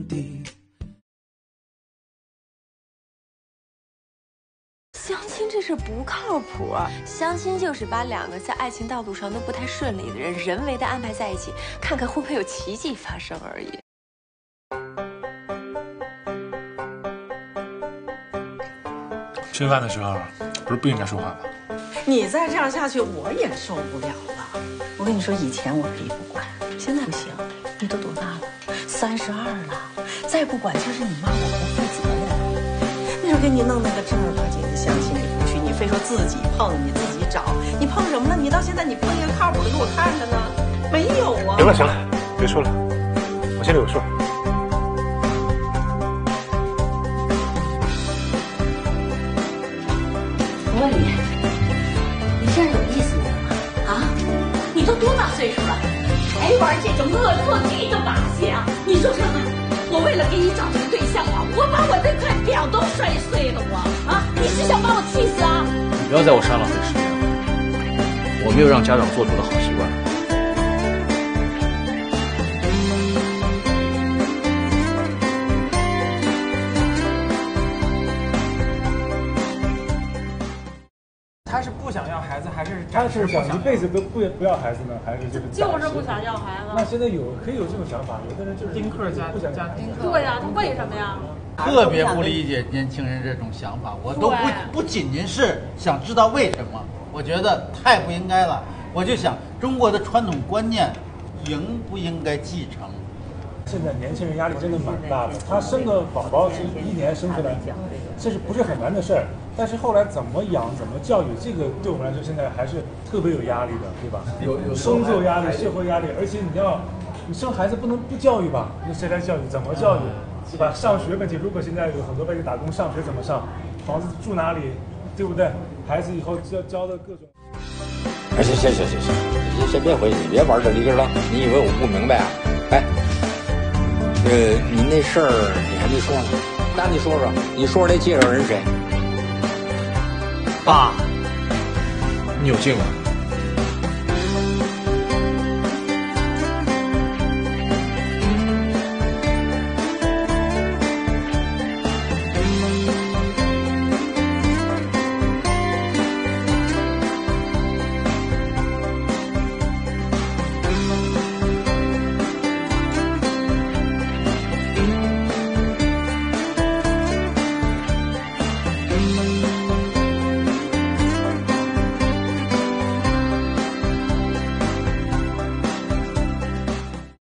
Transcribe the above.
地。 相亲这事不靠谱，相亲就是把两个在爱情道路上都不太顺利的人人为的安排在一起，看看会不会有奇迹发生而已。 吃饭的时候不是不应该说话吗？ 你再这样下去，我也受不了了。我跟你说，以前我可以不管，现在不行。你都多大了？32了，再不管就是你妈我不负责任。那时候给你弄那个正儿八经的相亲，你不去，你非说自己碰，你自己找，你碰什么了？你到现在你碰一个靠谱的给我看看呢？没有啊。 行了行了，别说了，我心里有数。 我问你，你这样有意思没有啊？你都多大岁数了，还玩这种恶作剧的把戏啊？你说说看，我为了给你找这个对象啊，我把我这块表都摔碎了啊！你是想把我气死啊？ 你不要在我身上浪费时间了，我没有让家长做主的好习惯。 他是不想要孩子，还是他是想一辈子都不要孩子呢，还是就是不想要孩子？ 那现在可以有这种想法，有的人就是丁克家不想要。 对呀，他为什么呀？ 特别不理解年轻人这种想法，我都不仅仅是想知道为什么，我觉得太不应该了。我就想中国的传统观念应不应该继承？ 现在年轻人压力真的蛮大的，他生个宝宝是1年生出来，这是不是很难的事儿？但是后来怎么养、怎么教育，这个对我们来说现在还是特别有压力的，对吧？有工作压力、社会压力，而且你生孩子不能不教育吧？那谁来教育？怎么教育？对吧？上学问题，如果现在有很多外地打工，上学怎么上？房子住哪里？对不对？孩子以后教的各种。 行，先别回去，你别玩这里根了。你以为我不明白啊？哎，你那事儿你还没说呢，那你说说，那介绍人谁？ 爸，你有劲了。